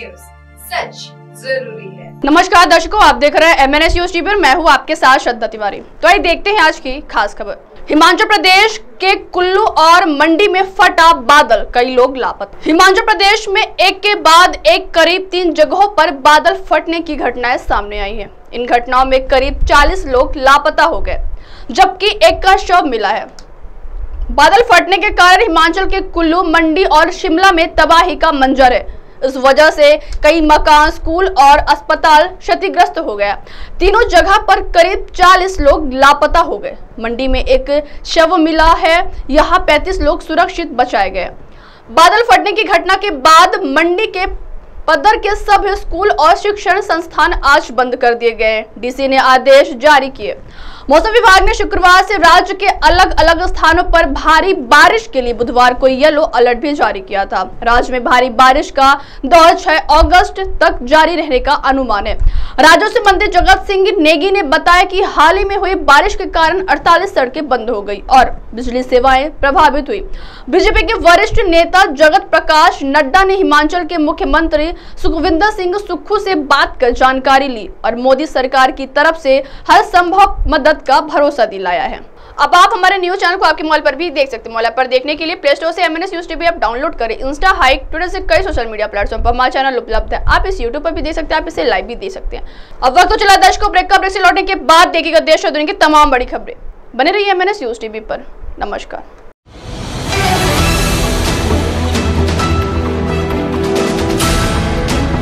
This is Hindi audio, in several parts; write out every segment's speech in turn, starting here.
न्यूज, सच जरूरी है। नमस्कार दर्शकों, आप देख रहे हैं MNS न्यूज टीवी और मैं हूं आपके साथ श्रद्धा तिवारी। तो आइए देखते हैं आज की खास खबर। हिमाचल प्रदेश के कुल्लू और मंडी में फटा बादल, कई लोग लापता। हिमाचल प्रदेश में एक के बाद एक करीब 3 जगहों पर बादल फटने की घटनाएं सामने आई हैं। इन घटनाओं में करीब 40 लोग लापता हो गए, जबकि एक का शव मिला है। बादल फटने के कारण हिमाचल के कुल्लू, मंडी और शिमला में तबाही का मंजर है। इस वजह से कई मकान, स्कूल और अस्पताल क्षतिग्रस्त हो गया। तीनों जगह पर करीब 40 लोग लापता हो गए। मंडी में एक शव मिला है, यहाँ 35 लोग सुरक्षित बचाए गए। बादल फटने की घटना के बाद मंडी के पद्धर के सभी स्कूल और शिक्षण संस्थान आज बंद कर दिए गए। डीसी ने आदेश जारी किए। मौसम विभाग ने शुक्रवार से राज्य के अलग अलग स्थानों पर भारी बारिश के लिए बुधवार को येलो अलर्ट भी जारी किया था। राज्य में भारी बारिश का दौर 6 अगस्त तक जारी रहने का अनुमान है। राजस्व मंत्री जगत सिंह नेगी ने बताया कि हाल ही में हुई बारिश के कारण 48 सड़कें बंद हो गई और बिजली सेवाएं प्रभावित हुई। बीजेपी के वरिष्ठ नेता जगत प्रकाश नड्डा ने हिमाचल के मुख्यमंत्री सुखविंदर सिंह सुक्खू से बात कर जानकारी ली और मोदी सरकार की तरफ से हर संभव मदद का भरोसा दिलाया है। अब आप हमारे न्यूज चैनल को आपके मोबाइल पर भी देख सकते हैं। मोबाइल पर देखने के लिए प्ले स्टोर से MNS news TV app download करें। इंस्टा, हाइक, ट्विटर से कई सोशल मीडिया प्लेटफॉर्म पर हमारा चैनल उपलब्ध है। आप इस यूट्यूब पर भी देख सकते हैं, आप इसे लाइव भी देख सकते हैं। अब वक्त तो चला दर्शकों ब्रेक का। ब्रेक से लौटने के बाद देखिएगा देश और दुनिया की तमाम बड़ी खबरें। बने रहिए MNS न्यूज टीवी पर। नमस्कार।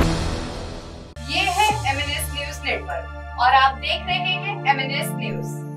ये है MNS न्यूज नेटवर्क और आप देख रहे हैं MNS न्यूज।